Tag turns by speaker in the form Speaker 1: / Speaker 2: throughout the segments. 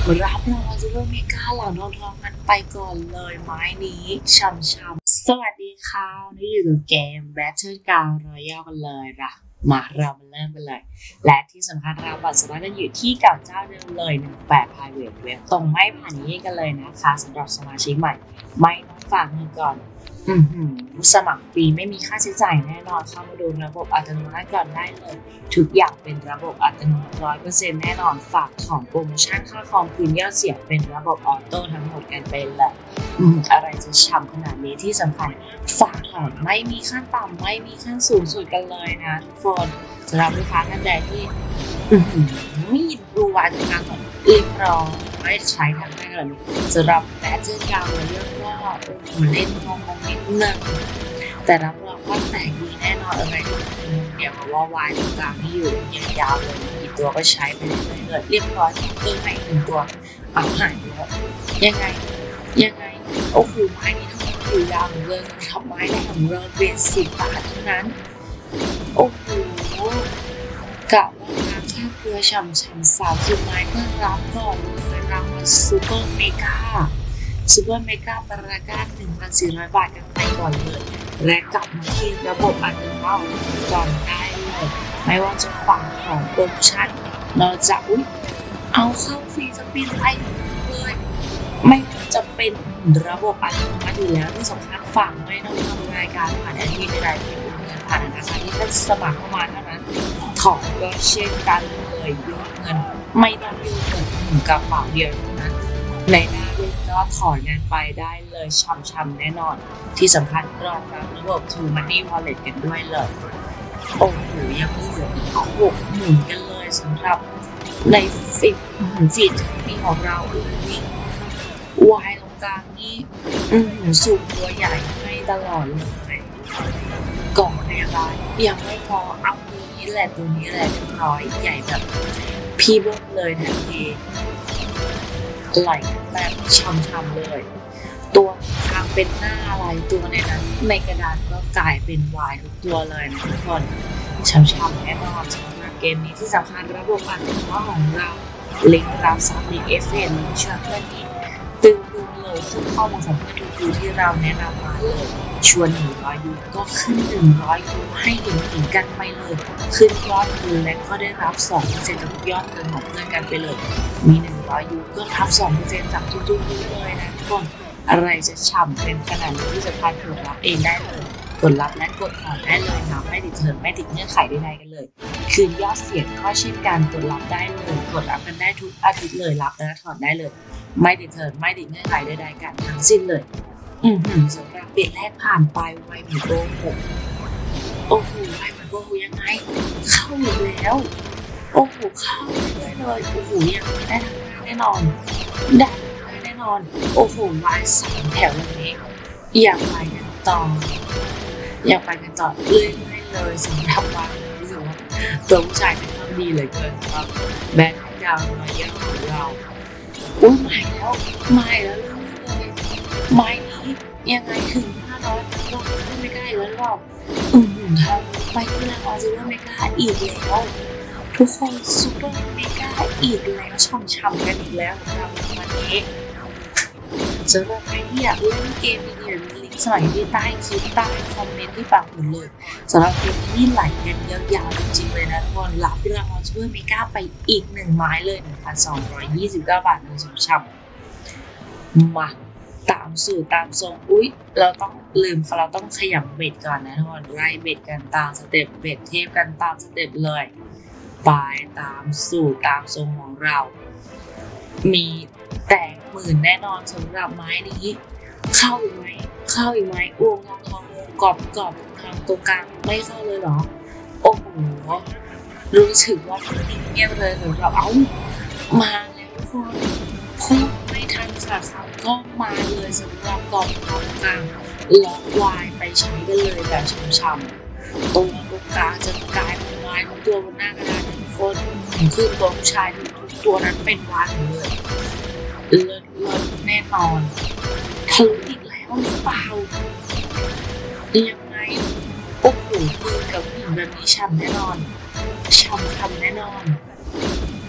Speaker 1: รับรางวัลซูเปอร์เมกาเหล่าทองกันไปก่อนเลยไม้นี้ช่ำๆสวัสดีค่ะนี่อยู่กับเกม Battle Ground Royale กันเลยล่ะมาเรามาเริ่มกันเลยและที่สำคัญเราบัตรสำหรับกันอยู่ที่เก่าเจ้าเดิมเลย18 Private Web ตรงไม่ผ่านนี้กันเลยนะคะสำหรับสมาชิกใหม่ไม่ต้องฝากเงินก่อนสมัครฟรีไม่มีค่าใช้จ่ายแน่นอนเข้ามาดูระบบอัตโนมัติก่อนได้เลยทุกอย่างเป็นระบบอัตโนมัติ 100% แน่นอนฝากของโปรโมชั่นค่าคอมคืนยอดเสียเป็นระบบออโต้ทั้งหมดกันไปเลยอะไรจะช่ำขนาดนี้ที่สำคัญฝากถอนไม่มีขั้นต่ำไม่มีขั้นสูงสุดกันเลยนะทุกคนสำหรับลูกค้าท่านใดที่มีดูวาจากการของเรียบร้อยไม่ใช้ทางได้เลยสำหรับแบตเตอรี่ยาวเลยเรื่องว่าเล่นงงนิดนึงแต่รับรองว่าแตกดีแน่นอนอะไรเดี๋ยวว่าวายตรงกลางที่อยู่ยาวเลยกี่ตัวก็ใช้ไปเรื่อยๆเรียบร้อยเติมใหม่1 ตัวเอาหายแล้วยังไงโอ้โหไม้นี้ทั้งหมดอยู่ยาวเลยทำไม้ได้ของเราเป็น10 บาทเท่านั้นโอ้โหกะว่าแค่เพื่อฉ่ำ30 ไม้ก็รับก่อนเลยรางวัลซูเปอร์เมกาปราการ 1,400 บาทกันไปก่อนเลยและกลับมาที่ระบบอัตโนมัติก่อนได้เลยไม่ว่าจะฝั่งของโปรโมชั่นเราจะเอาเข้าฟรีสปินไปเลยไม่จะเป็นระบบอัตโนมัติอยู่แล้วที่สำคัญฝั่งไม่ต้องทำรายการผ่านแอดมินใดๆที่โอนเงินผ่านธนาคารที่ท่านสมัครเข้ามาเท่านั้นถอนก็เช่นกันเลยยกเงินไม่ต้องยืมเงินถึงกระเป๋าเดียวเท่านั้นในหน้ารูปก็ถอนเงินไปได้เลยช่ำๆแน่นอนที่สำคัญรองรับระบบ True Money Wallet กันด้วยเลยโอ้โหยังไม่เหลืออีก6 หมุนกันเลยสำหรับในฟีดมีของเราวายตรงกลางนี่สูงตัวใหญ่ให้ตลอดเลยกล่องพยาบาลยังไม่พอเอาตัวนี้แหละเรียบร้อยใหญ่แบบพี่เบิ้มเลยทันทีไหลแบบช่ำๆเลยตัวทางเป็นหน้าอะไรตัวในนั้นในกระดานก็กลายเป็นวายทุกตัวเลยนะทุกคนช่ำๆแน่นอนสำหรับเกมนี้ที่สำคัญระบบอัตโนมัติของเราลิงก์รับซับลิงก์ FN เชื่อเพื่อนนี้ตื่นเลยซึ่งข้อมูลของเพื่อนทุกยูที่เราแนะนำมาเลยชวน100 ยูก็ขึ้น100 ยูให้เห็นกันไปเลยขึ้นยอดยูและก็ได้รับ 2% จากยอดเงินของเพื่อนกันไปเลยมี100 ยูก็รับ 2% จากทุกยูเลยนะทุกคนอะไรจะฉ่ำเป็นขนาดนี้ที่จะพากดรับเองได้เลยกดรับและกดถอนได้เลยนะไม่ติดเทอมไม่ติดเงื่อนไขใดๆกันเลยคืนยอดเสียงก็เช่นกันกดรับได้เลยกดรับกันได้ทุกอาทิตย์เลยรับและถอนได้เลยไม่ติดเทอมไม่ติดเงื่อนไขใดๆกันทั้งสิ้นเลยสำหรับเปลี่ยนแรกผ่านไปไวเหมือนโกหกโอ้โหไวเหมือนโกหกยังไงเข้าอยู่แล้วโอ้โหเข้าได้เลยโอ้โหยังไม่ได้ทำงานแน่นอนได้แน่นอนโอ้โหวาย3 แถวอย่างนี้อยากไปกันต่อเรื่อยๆเลยสำหรับวันรู้สึกว่าตัวผู้ชายเป็นคนดีเหลือเกินครับแบนดาวมาเยอะของเราไม่แล้วเรื่อยๆไม้นี้ยังไงถึง500ก็ไม่ได้แล้วหรอกทำไปที่แล้วซูเปอร์เมกาอีกแล้วทุกคนซูเปอร์เมกาอีกแล้วช่ำๆกันอีกแล้วสำหรับวันนี้สำหรับใครที่อยากเล่นเกมดีๆลิงก์สมัยที่ใต้คลิปใต้คอมเมนต์ที่ปักหมุดเลยสำหรับเกมนี้ไหลกันยาวๆจริงๆเลยนะทุกคนรับรางวัลซูเปอร์เมกาไปอีก1 ไม้เลย 1,229 บาทเลยช่ำๆมาตามสูตรตามทรงเราต้องขยับเบ็ดก่อนนะทุกคนไล่เบ็ดกันตามสเต็ปเบ็ดเทปกันตามสเต็ปเลยไปตามสูตรตามทรงของเรามีแตกหมื่นแน่นอนสำหรับไม้นี้เข้าอีกไหมอ้วงทองกรอบทางตรงกลางไม่เข้าเลยเหรอโอ้โหรู้สึกว่านิ่งเงียบเลยสำหรับมาแล้วทุกคนพูดไม่ทันขาดคำก็มาเลยสำหรับกรอบทองกลางล็อกวายไปใช้กันเลยแบบช่ำๆตัวตรงกลางจะกลายเป็นวายทุกตัวบนหน้ากระดานทุกคนขึ้นตัวผู้ชายทุกตัวนั้นเป็นวายเลยเลิศแน่นอนทะลุอีกแล้วหรือเปล่ายังไงโอ้โหมือกับผู้หญิงแบบนี้ฉ่ำแน่นอนแน่นอน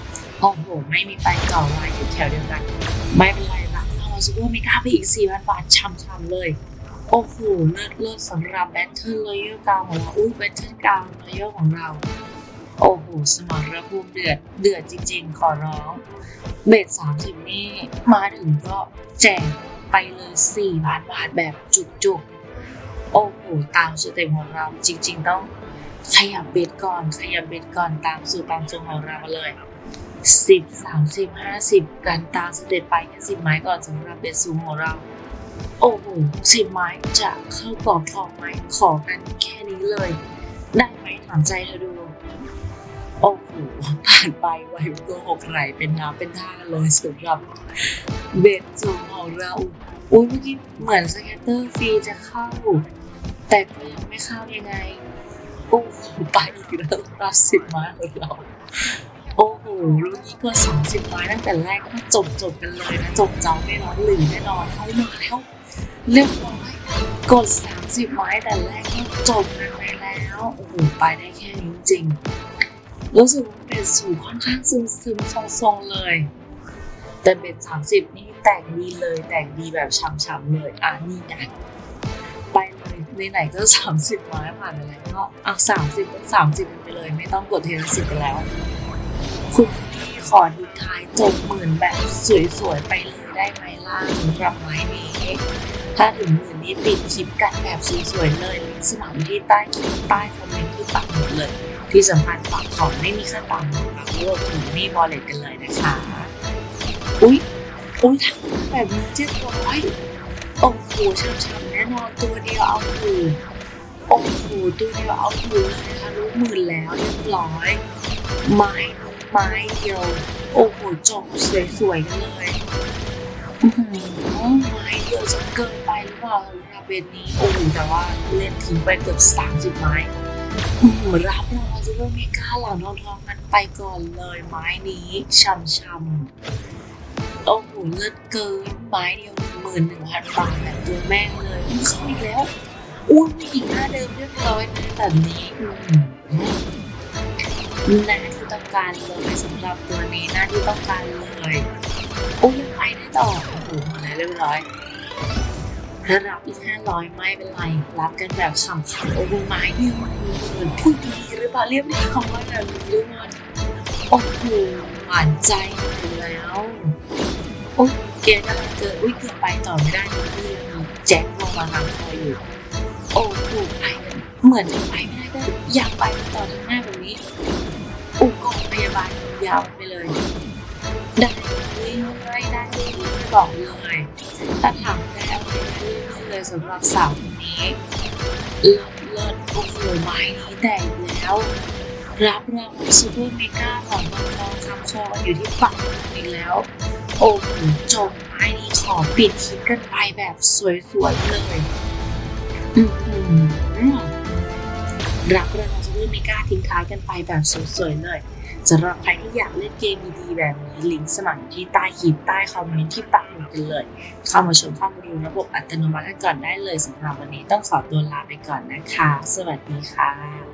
Speaker 1: โอ้โหไม่มีไปก่อวายอยู่แถวเดียวกันไม่เป็นไรรับเราซูเปอร์เมกาไปอีก 4,000 บาทช่ำๆเลยโอ้โหเลิศสำหรับแบทเทิลรอยัลกาวของเราแบทเทิลกาวรอยัลของเราโอ้โหสมรภูมิเดือดจริงๆขอร้องเบส30นี่มาถึงก็แจกไปเลย4,000 บาทแบบจุกๆโอ้โหตามสเต็ปของเราจริงๆต้องขยับเบสก่อนตามสูตรตามทรงของเราเลย10 30 50กันตามสเต็ปไปแค่10 ไม้ก่อนสำหรับเบสสูงของเราโอ้โห10 ไม้จะเข้ากรอบทองไหมขอกันแค่นี้เลยได้ไหมถามใจเธอดูโอ้โหผ่านไปไวโกหกไหลเป็นน้ำเป็นท่าเลยสำหรับเบสสูงของเราเมื่อกี้เหมือนสแกตเตอร์ฟรีจะเข้าแต่ก็ยังไม่เข้ายังไงโอ้โหไปอีกแล้วรับ10 ไม้ของเราโอ้โหรุ่นนี้ก็30 ไม้ตั้งแต่แรกก็จบกันเลยนะจบเจ้าไม่ร้อนหรือแน่นอนเข้ามาแล้วเรียบร้อยกด30 ไม้แต่แรกก็จบกันไปแล้วโอ้โหไปได้แค่นี้จริงรู้สึกว่าเป็นสูงค่อนข้างซึมทรงๆเลยแต่เบ็ด30นี่แตกดีเลยแตกดีแบบช้ำๆเลยนี่นะไปเลยไหนๆก็30 ไม้ผ่านไปแล้วก็30ก็30ไปเลยไม่ต้องกดเทละ10ไปแล้วคุณพี่ขอทิ้งท้ายจบหมื่นแบบสวยๆไปเลยได้ไหมล่ะสำหรับไม้นี้ถ้าถึงหมื่นนี้ปิดคลิปกันแบบสวยๆเลยลิงก์สมัครที่ใต้คลิปใต้คอมเมนต์ที่ปักหมดเลยที่สำคัญฝากของไม่มีค่าตามนะคะรวมถึงนี่บอลเลตกันเลยนะคะอุ๊ยทำแบบนี้เรียบร้อยโอ้โหช้ำๆแน่นอนตัวเดียวเอาอยู่โอ้โหตัวเดียวเอาอยู่เลยนะคะรู้หมื่นแล้วเรียบร้อยไม้เดียวโอ้โหจบสวยๆกันเลยไม้เดียวจะเกินไปหรือเปล่าสำหรับเบนนี้โอ้โหแต่ว่าเล่นทิ้งไปเกือบ30 ไม้รับรางวัลซูเปอร์เมกาเหล่าน้องทองกันไปก่อนเลยไม้นี้ช่ำๆโอ้โหเลิศเกินไม้เดียว11,000 บาทแบบตัวแม่งเลยเข้าอีกแล้วมีอีกหน้าเดิมเรียบร้อยนะแบบนี้หน้าที่ต้องการเลยสำหรับตัวนี้หน้าที่ต้องการเลยยังไปได้ต่อโอ้โหหมดแล้วเรียบร้อยถ้ารับอีก500ไม่เป็นไรรับกันแบบขำๆไม้เดียวเหมือนพูดดีหรือเปล่าเรียบเรียงคำว่าแบบนี้ด้วยมันโอ้โหหวานใจอยู่แล้วเกณฑ์อะไรเกิดเกือบไปต่อไม่ได้เลยมีแจ็คลงมาทำคอยอยู่โอ้โหไปเหมือนจะไปไม่ได้ก็อยากไปต่อทางหน้าแบบนี้กองพยาบาลยาวไปเลยได้เรื่อยๆบอกเลยถ้าถามได้เอาไปเรื่อยๆเลยสำหรับสาวคนนี้เลิศโอ้โหไม้นี้แตกแล้วรับรางวัลซูเปอร์เมกาของน้องคำคอกันอยู่ที่ปักอีกแล้วโอ้โหจบไม้นี้ขอปิดคลิปกันไปแบบสวยๆเลยรับรางวัลซูเปอร์เมกาทิ้งท้ายกันไปแบบสวยๆเลยสำหรับใครที่อยากเล่นเกมดีๆแบบนี้ลิงก์สมัครที่ใต้คลิปใต้คอมเมนต์ที่ปักหมุดกันเลยเข้ามาชมข้อมูลระบบอัตโนมัติกันก่อนได้เลยสำหรับวันนี้ต้องขอตัวลาไปก่อนนะคะสวัสดีค่ะ